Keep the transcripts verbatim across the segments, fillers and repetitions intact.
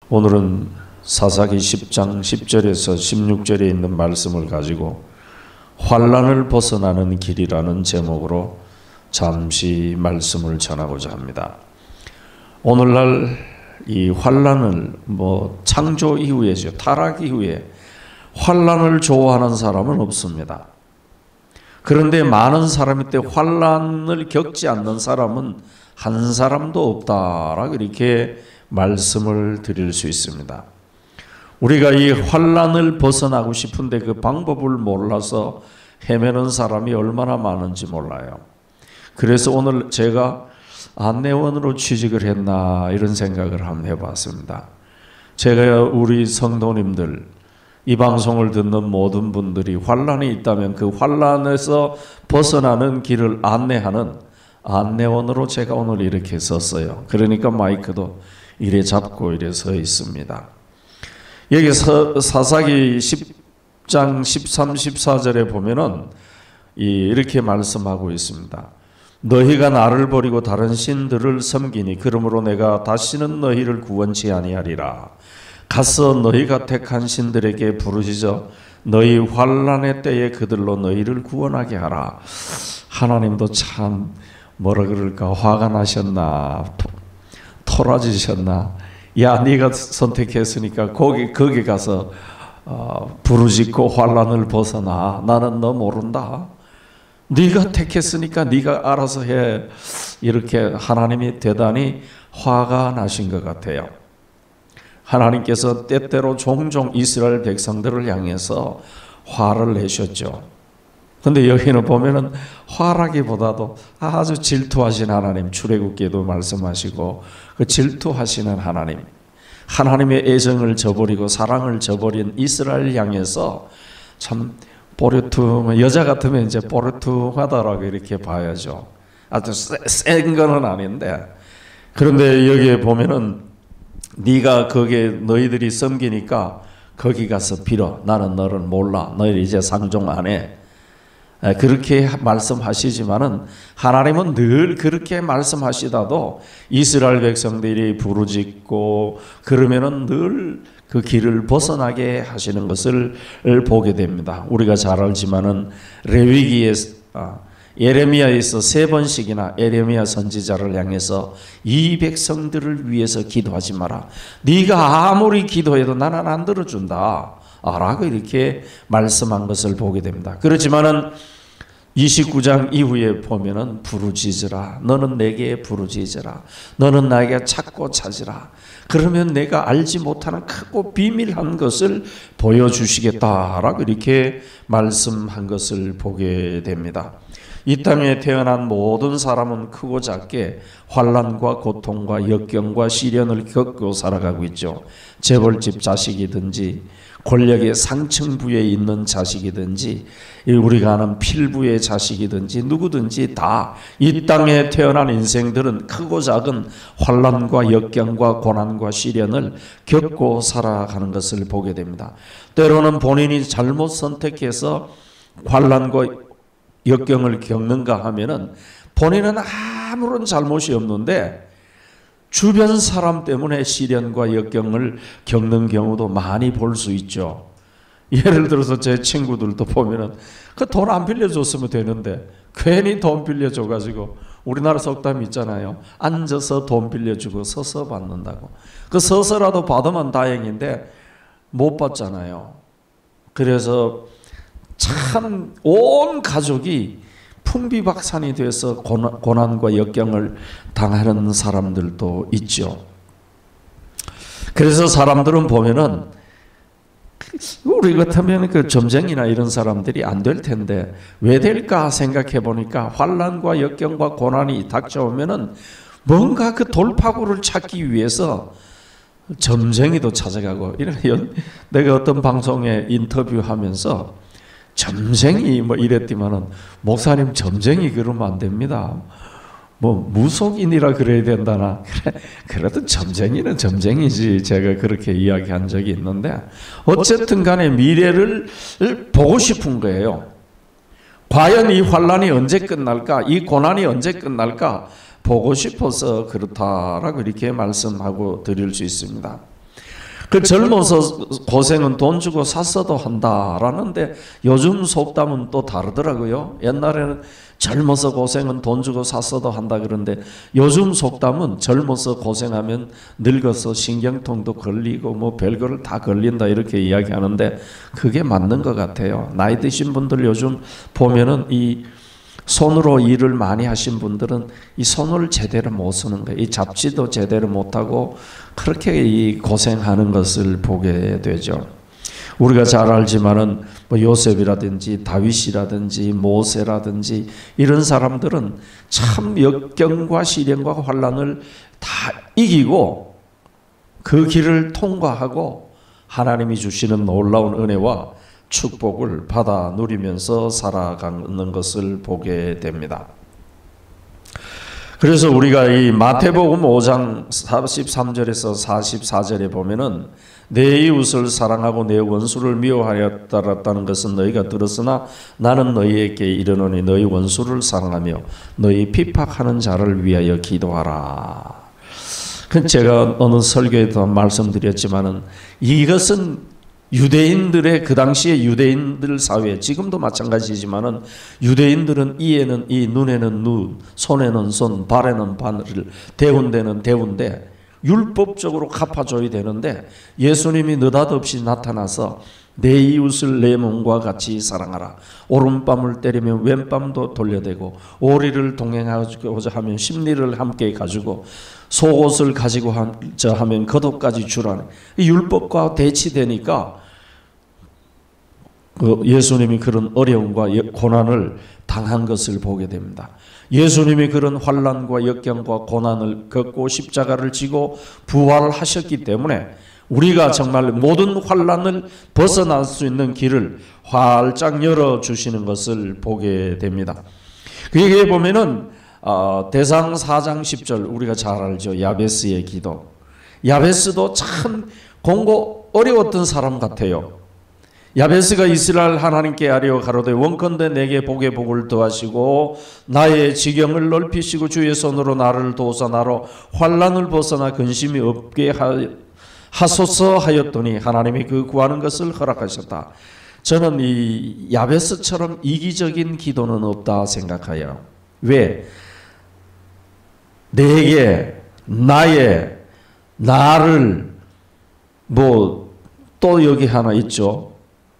오늘은 사사기 십 장 십 절에서 십육 절에 있는 말씀을 가지고 환난을 벗어나는 길이라는 제목으로 잠시 말씀을 전하고자 합니다. 오늘날 이 환난을 뭐 창조 이후에죠. 타락 이후에 환난을 좋아하는 사람은 없습니다. 그런데 많은 사람이 때 환난을 겪지 않는 사람은 한 사람도 없다라고 이렇게 말씀을 드릴 수 있습니다. 우리가 이 환난을 벗어나고 싶은데 그 방법을 몰라서 헤매는 사람이 얼마나 많은지 몰라요. 그래서 오늘 제가 안내원으로 취직을 했나 이런 생각을 한번 해봤습니다. 제가 우리 성도님들, 이 방송을 듣는 모든 분들이 환난이 있다면 그 환난에서 벗어나는 길을 안내하는 안내원으로 제가 오늘 이렇게 섰어요. 그러니까 마이크도 이래 잡고 이래 서 있습니다. 여기 사사기 십 장 십삼, 십사 절에 보면은 이렇게 말씀하고 있습니다. 너희가 나를 버리고 다른 신들을 섬기니 그러므로 내가 다시는 너희를 구원치 아니하리라. 가서 너희가 택한 신들에게 부르짖어 너희 환난의 때에 그들로 너희를 구원하게 하라. 하나님도 참 뭐라 그럴까 화가 나셨나 토라지셨나. 야, 네가 선택했으니까 거기 거기 가서 어, 부르짖고 환난을 벗어나. 나는 너 모른다. 네가 택했으니까 네가 알아서 해. 이렇게 하나님이 대단히 화가 나신 것 같아요. 하나님께서 때때로 종종 이스라엘 백성들을 향해서 화를 내셨죠. 근데 여기는 보면은 화라기보다도 아주 질투하신 하나님, 출애굽기에도 말씀하시고 그 질투하시는 하나님, 하나님의 애정을 저버리고 사랑을 저버린 이스라엘 향해서 참 보르투, 여자 같으면 이제 보르투하다라고 이렇게 봐야죠. 아주 센 거는 아닌데, 그런데 여기에 보면은 네가 거기에 너희들이 섬기니까 거기 가서 빌어. 나는 너를 몰라. 너희 이제 상종 안 해. 그렇게 말씀하시지만은 하나님은 늘 그렇게 말씀하시다도 이스라엘 백성들이 부르짖고 그러면은 늘 그 길을 벗어나게 하시는 것을 보게 됩니다. 우리가 잘 알지만은 레위기에 아, 예레미야에서 세 번씩이나 예레미야 선지자를 향해서 이 백성들을 위해서 기도하지 마라. 네가 아무리 기도해도 나는 안 들어준다. 라고 이렇게 말씀한 것을 보게 됩니다. 그렇지만은 이십구 장 이후에 보면은 부르짖으라. 너는 내게 부르짖으라. 너는 나에게 찾고 찾으라. 그러면 내가 알지 못하는 크고 비밀한 것을 보여주시겠다라고 이렇게 말씀한 것을 보게 됩니다. 이 땅에 태어난 모든 사람은 크고 작게 환난과 고통과 역경과 시련을 겪고 살아가고 있죠. 재벌집 자식이든지 권력의 상층부에 있는 자식이든지 우리가 아는 필부의 자식이든지 누구든지 다 이 땅에 태어난 인생들은 크고 작은 환난과 역경과 고난과 시련을 겪고 살아가는 것을 보게 됩니다. 때로는 본인이 잘못 선택해서 환난과 역경을 겪는가 하면은 본인은 아무런 잘못이 없는데 주변 사람 때문에 시련과 역경을 겪는 경우도 많이 볼 수 있죠. 예를 들어서 제 친구들도 보면은 그 돈 안 빌려줬으면 되는데 괜히 돈 빌려줘가지고 우리나라 속담 있잖아요. 앉아서 돈 빌려주고 서서 받는다고. 그 서서라도 받으면 다행인데 못 받잖아요. 그래서 참 온 가족이 풍비박산이 돼서 고난과 역경을 당하는 사람들도 있죠. 그래서 사람들은 보면은 우리 같으면 그 점쟁이나 이런 사람들이 안 될 텐데 왜 될까 생각해 보니까 환난과 역경과 고난이 닥쳐오면은 뭔가 그 돌파구를 찾기 위해서 점쟁이도 찾아가고 이런. 내가 어떤 방송에 인터뷰하면서 점쟁이 뭐 이랬더만은 목사님 점쟁이 그러면 안 됩니다. 뭐 무속인이라 그래야 된다나. 그래, 그래도 점쟁이는 점쟁이지. 제가 그렇게 이야기한 적이 있는데 어쨌든 간에 미래를 보고 싶은 거예요. 과연 이 환난이 언제 끝날까? 이 고난이 언제 끝날까? 보고 싶어서 그렇다라고 이렇게 말씀하고 드릴 수 있습니다. 그 젊어서 고생은 돈 주고 샀어도 한다라는데 요즘 속담은 또 다르더라고요. 옛날에는 젊어서 고생은 돈 주고 샀어도 한다 그런데 요즘 속담은 젊어서 고생하면 늙어서 신경통도 걸리고 뭐 별거를 다 걸린다 이렇게 이야기하는데 그게 맞는 것 같아요. 나이 드신 분들 요즘 보면은 이 손으로 일을 많이 하신 분들은 이 손을 제대로 못 쓰는 거예요. 이 잡지도 제대로 못하고 그렇게 이 고생하는 것을 보게 되죠. 우리가 잘 알지만은 뭐 요셉이라든지 다윗이라든지 모세라든지 이런 사람들은 참 역경과 시련과 환난을 다 이기고 그 길을 통과하고 하나님이 주시는 놀라운 은혜와 축복을 받아 누리면서 살아가는 것을 보게 됩니다. 그래서 우리가 이 마태복음 오 장 사십삼 절에서 사십사 절에 보면은 내 이웃을 사랑하고 내 원수를 미워하였다는 것은 너희가 들었으나 나는 너희에게 이르노니 너희 원수를 사랑하며 너희 핍박하는 자를 위하여 기도하라. 제가 어느 설교에도 말씀드렸지만은 이것은 유대인들의 그 당시에 유대인들 사회 지금도 마찬가지지만은 유대인들은 이에는 이 눈에는 눈 손에는 손 발에는 발을 대운대는 대운대 율법적으로 갚아줘야 되는데 예수님이 느닷없이 나타나서 내 이웃을 내 몸과 같이 사랑하라. 오른밤을 때리면 왼밤도 돌려대고 오리를 동행하고자 하면 십리를 함께 가지고 속옷을 가지고 하면 겉옷까지 주라는 율법과 대치되니까 예수님이 그런 어려움과 고난을 당한 것을 보게 됩니다. 예수님이 그런 환난과 역경과 고난을 겪고 십자가를 지고 부활하셨기 때문에 우리가 정말 모든 환난을 벗어날 수 있는 길을 활짝 열어주시는 것을 보게 됩니다. 여기에 보면은 어, 대상 사 장 십 절 우리가 잘 알죠. 야베스의 기도. 야베스도 참 공고 어려웠던 사람 같아요. 야베스가 이스라엘 하나님께 아뢰어 가로되 원컨대 내게 복의 복을 더하시고 나의 지경을 넓히시고 주의 손으로 나를 도우사 나로 환난을 벗어나 근심이 없게 하소서 하였더니 하나님이 그 구하는 것을 허락하셨다. 저는 이 야베스처럼 이기적인 기도는 없다 생각해요. 왜? 내게 나의 나를 뭐 또 여기 하나 있죠.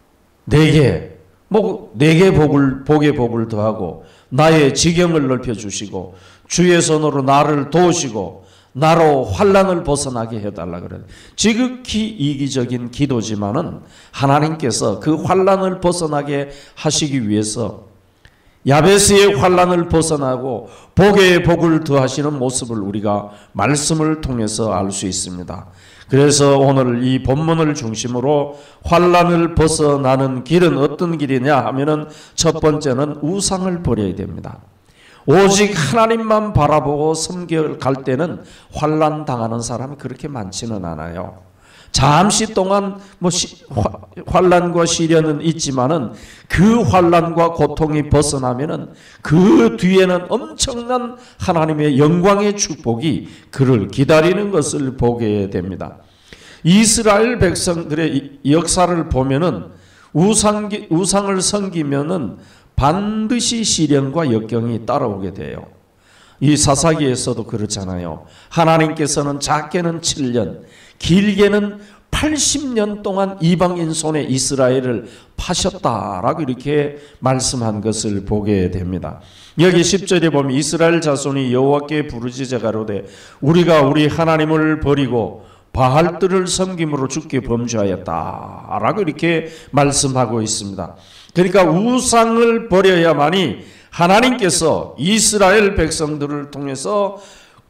내게 뭐 내게 복을 복의 복을 더하고 나의 지경을 넓혀 주시고 주의 손으로 나를 도우시고 나로 환난을 벗어나게 해달라 그래요. 지극히 이기적인 기도지만은 하나님께서 그 환난을 벗어나게 하시기 위해서 야베스의 환난을 벗어나고 복의 복을 더하시는 모습을 우리가 말씀을 통해서 알 수 있습니다. 그래서 오늘 이 본문을 중심으로 환난을 벗어나는 길은 어떤 길이냐 하면은 첫 번째는 우상을 버려야 됩니다. 오직 하나님만 바라보고 섬겨갈 때는 환난 당하는 사람이 그렇게 많지는 않아요. 잠시 동안 뭐 시, 화, 환난과 시련은 있지만은 그 환난과 고통이 벗어나면은 그 뒤에는 엄청난 하나님의 영광의 축복이 그를 기다리는 것을 보게 됩니다. 이스라엘 백성들의 역사를 보면은 우상, 우상을 섬기면은 반드시 시련과 역경이 따라오게 돼요. 이 사사기에서도 그렇잖아요. 하나님께서는 작게는 칠 년, 길게는 팔십 년 동안 이방인 손에 이스라엘을 파셨다라고 이렇게 말씀한 것을 보게 됩니다. 여기 십 절에 보면 이스라엘 자손이 여호와께 부르짖어 가로되 우리가 우리 하나님을 버리고 바알들을 섬김으로 주께 범죄하였다라고 이렇게 말씀하고 있습니다. 그러니까 우상을 버려야만이 하나님께서 이스라엘 백성들을 통해서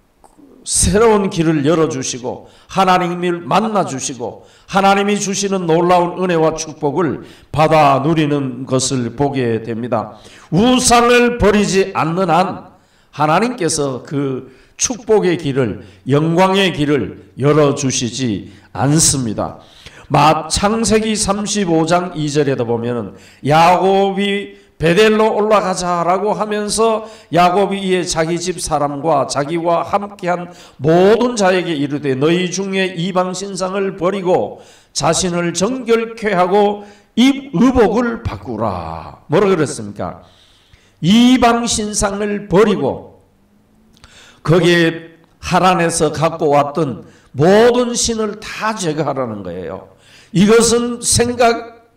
새로운 길을 열어주시고 하나님을 만나주시고 하나님이 주시는 놀라운 은혜와 축복을 받아 누리는 것을 보게 됩니다. 우상을 버리지 않는 한 하나님께서 그 축복의 길을 영광의 길을 열어주시지 않습니다. 창세기 삼십오 장 이 절에도 보면 야곱이 베델로 올라가자라고 하면서 야곱이 이에 자기 집 사람과 자기와 함께한 모든 자에게 이르되 너희 중에 이방 신상을 버리고 자신을 정결케 하고 입 의복을 바꾸라. 뭐라 그랬습니까? 이방 신상을 버리고 거기에 하란에서 갖고 왔던 모든 신을 다 제거하라는 거예요. 이것은 생각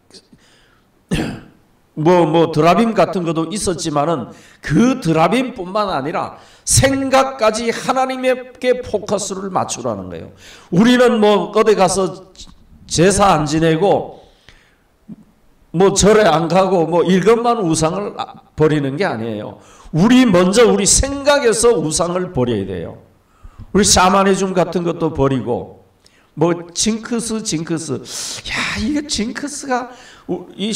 뭐, 뭐, 드라빔 같은 것도 있었지만은 그 드라빔뿐만 아니라 생각까지 하나님께 포커스를 맞추라는 거예요. 우리는 뭐, 어디 가서 제사 안 지내고, 뭐, 절에 안 가고, 뭐, 이것만 우상을 버리는 게 아니에요. 우리 먼저 우리 생각에서 우상을 버려야 돼요. 우리 샤머니즘 같은 것도 버리고, 뭐 징크스 징크스 야 이게 징크스가 이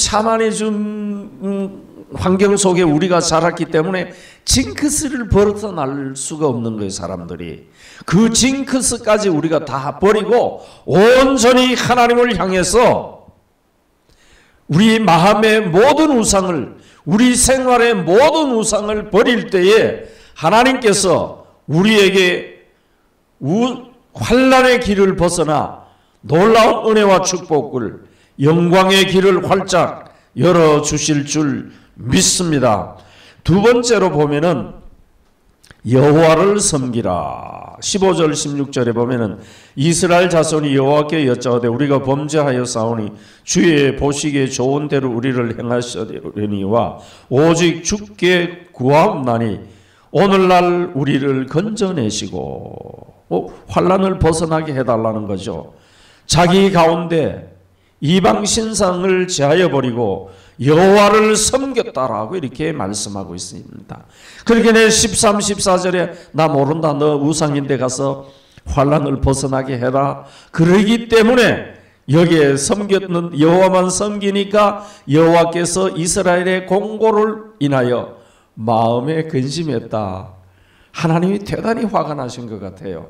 샤머니즘 환경 속에 우리가 자랐기 때문에 징크스를 벗어날 수가 없는 거예요. 사람들이 그 징크스까지 우리가 다 버리고 온전히 하나님을 향해서 우리 마음의 모든 우상을 우리 생활의 모든 우상을 버릴 때에 하나님께서 우리에게 우 환난의 길을 벗어나 놀라운 은혜와 축복을 영광의 길을 활짝 열어주실 줄 믿습니다. 두 번째로 보면은 여호와를 섬기라. 십오 절 십육 절에 보면은 이스라엘 자손이 여호와께 여짜오되 우리가 범죄하여 싸우니 주의 보시기에 좋은 대로 우리를 행하시려니와 오직 주께 구하옵나니 오늘날 우리를 건져내시고 어, 환난을 벗어나게 해달라는 거죠. 자기 가운데 이방 신상을 제하여 버리고 여호와를 섬겼다라고 이렇게 말씀하고 있습니다. 그렇게 십삼, 십사 절에 나 모른다 너 우상인데 가서 환난을 벗어나게 해라. 그러기 때문에 여기에 섬겼는 여호와만 섬기니까 여호와께서 이스라엘의 공고를 인하여 마음에 근심했다. 하나님이 대단히 화가 나신 것 같아요.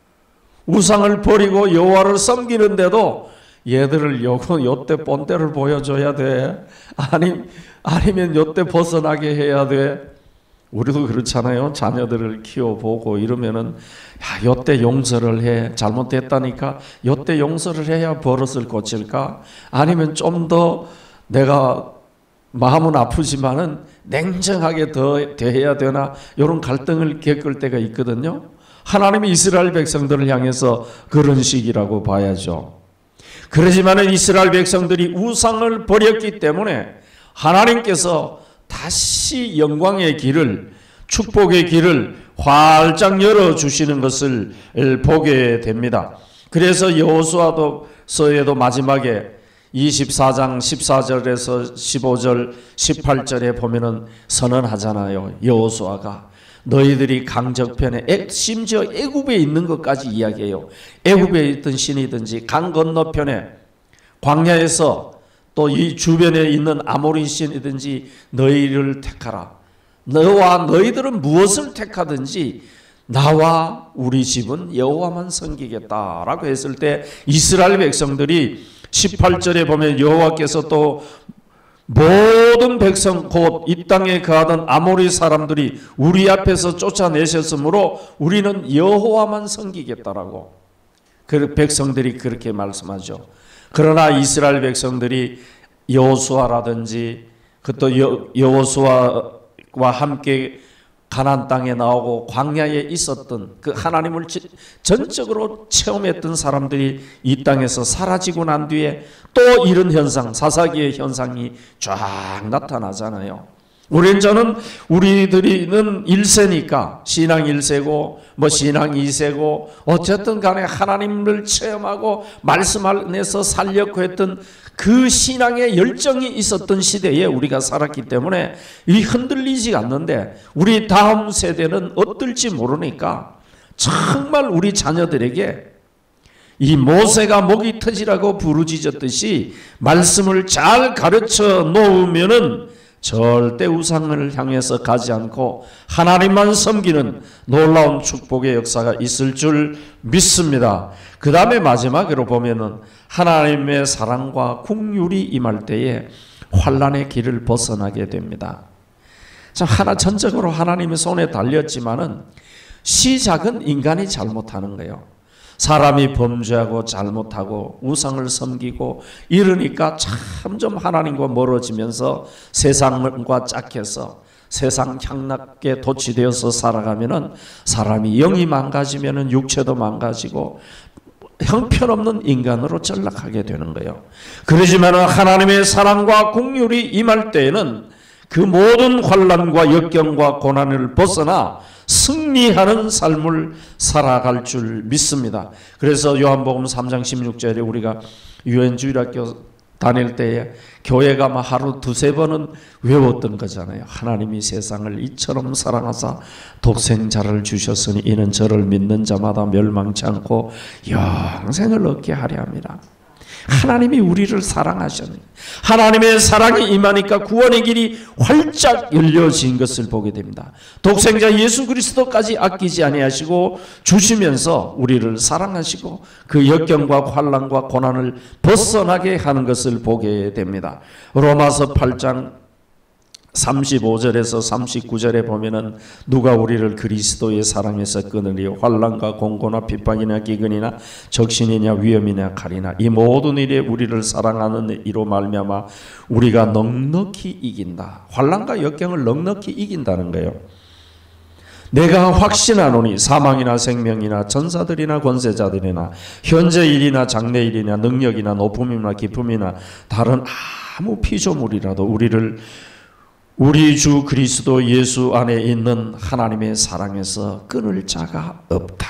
우상을 버리고 여호와를 섬기는데도 얘들을 요거 요때 본때를 보여줘야 돼. 아니, 아니면 요때 벗어나게 해야 돼. 우리도 그렇잖아요. 자녀들을 키워보고 이러면은 야, 요때 용서를 해. 잘못됐다니까 요때 용서를 해야 버릇을 고칠까? 아니면 좀 더 내가 마음은 아프지만은 냉정하게 더 대해야 되나? 이런 갈등을 겪을 때가 있거든요. 하나님이 이스라엘 백성들을 향해서 그런 식이라고 봐야죠. 그러지만은 이스라엘 백성들이 우상을 버렸기 때문에 하나님께서 다시 영광의 길을 축복의 길을 활짝 열어주시는 것을 보게 됩니다. 그래서 여호수아서에도 마지막에 이십사 장 십사 절에서 십오 절 십팔 절에 보면은 선언하잖아요. 여호수아가 너희들이 강적편에 심지어 애굽에 있는 것까지 이야기해요. 애굽에 있던 신이든지 강 건너편에 광야에서 또 이 주변에 있는 아모리 신이든지 너희를 택하라. 너와 너희들은 무엇을 택하든지 나와 우리 집은 여호와만 섬기겠다라고 했을 때 이스라엘 백성들이 십팔 절에 보면 여호와께서 또 모든 백성 곧 이 땅에 거하던 아모리 사람들이 우리 앞에서 쫓아내셨으므로 우리는 여호와만 섬기겠다라고 그 백성들이 그렇게 말씀하죠. 그러나 이스라엘 백성들이 여호수아라든지 그또 여호수아와 함께 가나안 땅에 나오고 광야에 있었던 그 하나님을 전적으로 체험했던 사람들이 이 땅에서 사라지고 난 뒤에 또 이런 현상, 사사기의 현상이 쫙 나타나잖아요. 우린 저는 우리들이는 일 세니까 신앙 일 세고 뭐 신앙 이 세고 어쨌든 간에 하나님을 체험하고 말씀 안에서 살려고 했던 그 신앙의 열정이 있었던 시대에 우리가 살았기 때문에 이 흔들리지 않는데 우리 다음 세대는 어떨지 모르니까 정말 우리 자녀들에게 이 모세가 목이 터지라고 부르짖었듯이 말씀을 잘 가르쳐 놓으면은 절대 우상을 향해서 가지 않고 하나님만 섬기는 놀라운 축복의 역사가 있을 줄 믿습니다. 그 다음에 마지막으로 보면은 하나님의 사랑과 긍휼이 임할 때에 환난의 길을 벗어나게 됩니다. 자, 하나 전적으로 하나님의 손에 달렸지만은 시작은 인간이 잘못하는 거예요. 사람이 범죄하고 잘못하고 우상을 섬기고 이러니까 점점 하나님과 멀어지면서 세상과 짝해서 세상 향락에 도취되어서 살아가면은 사람이 영이 망가지면은 육체도 망가지고 형편없는 인간으로 전락하게 되는 거예요. 그러지만 하나님의 사랑과 긍휼이 임할 때에는 그 모든 환난과 역경과 고난을 벗어나 승리하는 삶을 살아갈 줄 믿습니다. 그래서 요한복음 삼 장 십육 절에 우리가 유엔주일학교 다닐 때에 교회가 막 하루 두세 번은 외웠던 거잖아요. 하나님이 세상을 이처럼 사랑하사 독생자를 주셨으니 이는 저를 믿는 자마다 멸망치 않고 영생을 얻게 하려 합니다. 하나님이 우리를 사랑하셨네. 하나님의 사랑이 임하니까 구원의 길이 활짝 열려진 것을 보게 됩니다. 독생자 예수 그리스도까지 아끼지 아니하시고 주시면서 우리를 사랑하시고 그 역경과 환난과 고난을 벗어나게 하는 것을 보게 됩니다. 로마서 팔 장 삼십오 절에서 삼십구 절에 보면은 누가 우리를 그리스도의 사랑에서 끊으리 환난과 공고나 핍박이나 기근이나 적신이냐 위험이냐 칼이나 이 모든 일에 우리를 사랑하는 이로 말미암아 우리가 넉넉히 이긴다. 환난과 역경을 넉넉히 이긴다는 거예요. 내가 확신하노니 사망이나 생명이나 전사들이나 권세자들이나 현재 일이나 장래 일이나 능력이나 높음이나 깊음이나 다른 아무 피조물이라도 우리를 우리 주 그리스도 예수 안에 있는 하나님의 사랑에서 끊을 자가 없다.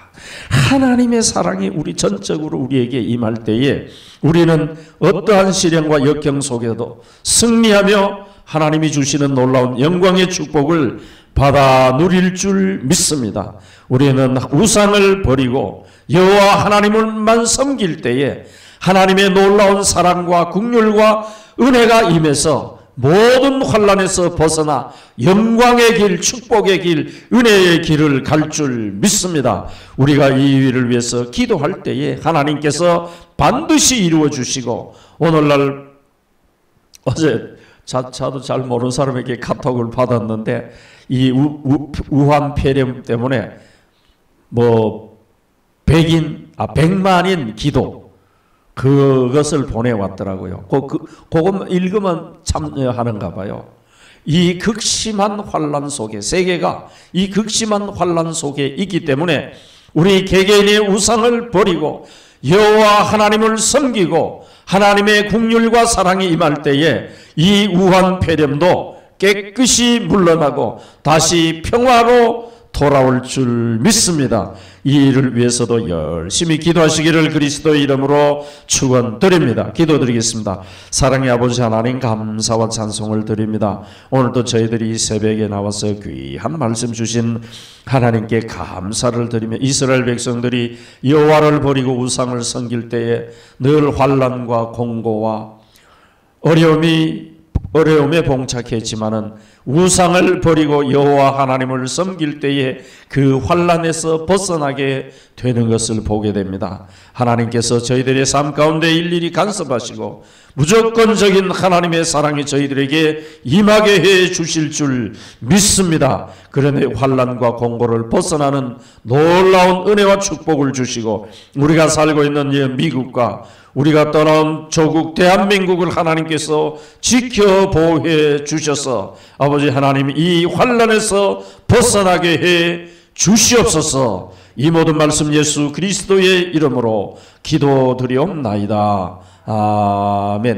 하나님의 사랑이 우리 전적으로 우리에게 임할 때에 우리는 어떠한 시련과 역경 속에도 승리하며 하나님이 주시는 놀라운 영광의 축복을 받아 누릴 줄 믿습니다. 우리는 우상을 버리고 여호와 하나님을만 섬길 때에 하나님의 놀라운 사랑과 긍휼과 은혜가 임해서 모든 환난에서 벗어나 영광의 길, 축복의 길, 은혜의 길을 갈 줄 믿습니다. 우리가 이 일을 위해서 기도할 때에 하나님께서 반드시 이루어 주시고 오늘날 어제 자, 저도 잘 모르는 사람에게 카톡을 받았는데 이 우, 우, 우한 폐렴 때문에 뭐 백인, 아 백만인 기도 그것을 보내왔더라고요. 그, 그, 그것만 읽으면 참여하는가 봐요. 이 극심한 환난 속에 세계가 이 극심한 환난 속에 있기 때문에 우리 개개인의 우상을 버리고 여호와 하나님을 섬기고 하나님의 긍휼과 사랑이 임할 때에 이 우한 폐렴도 깨끗이 물러나고 다시 평화로 돌아올 줄 믿습니다. 이 일을 위해서도 열심히 기도하시기를 그리스도의 이름으로 축원드립니다. 기도드리겠습니다. 사랑의 아버지 하나님 감사와 찬송을 드립니다. 오늘도 저희들이 이 새벽에 나와서 귀한 말씀 주신 하나님께 감사를 드리며 이스라엘 백성들이 여호와를 버리고 우상을 섬길 때에 늘 환난과 공고와 어려움이 어려움에 봉착했지만은 우상을 버리고 여호와 하나님을 섬길 때에 그 환난에서 벗어나게 되는 것을 보게 됩니다. 하나님께서 저희들의 삶 가운데 일일이 간섭하시고 무조건적인 하나님의 사랑이 저희들에게 임하게 해 주실 줄 믿습니다. 그러니 환난과 공고를 벗어나는 놀라운 은혜와 축복을 주시고 우리가 살고 있는 이 미국과 우리가 떠난 조국 대한민국을 하나님께서 지켜 보호해 주셔서 아버지 하나님 이 환난에서 벗어나게 해 주시옵소서. 이 모든 말씀 예수 그리스도의 이름으로 기도드리옵나이다. 아멘.